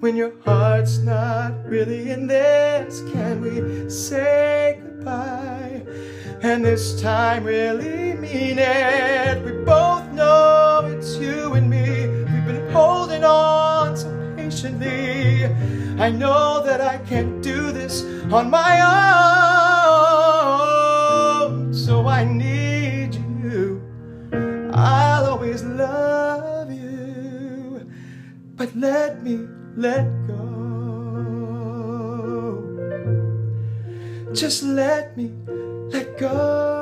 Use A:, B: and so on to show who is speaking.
A: when your heart's not really in this? Can we say goodbye, and this time really mean it? We both know it's you and me. We've been holding on so patiently. I know that I can't do this on my own, so I need you. I'll always love you, but let me let go. Just let me let go.